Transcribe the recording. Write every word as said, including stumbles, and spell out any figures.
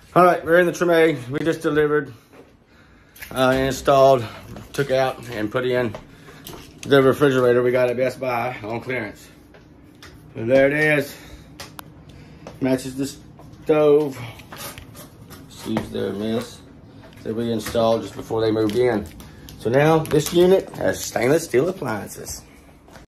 All right, we're in the Treme. We just delivered, uh, installed, took out, and put in the refrigerator we got at Best Buy on clearance. And there it is. Matches the stove. Excuse their mess that we installed just before they moved in. So now this unit has stainless steel appliances.